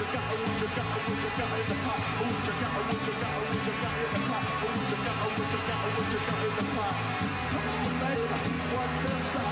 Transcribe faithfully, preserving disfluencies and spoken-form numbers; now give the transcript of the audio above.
you got, what you got, what you got in the pot? What you got, what you got, what you got in the pot? What you got, what you got, what you got in the pot? Come on, baby, what's inside?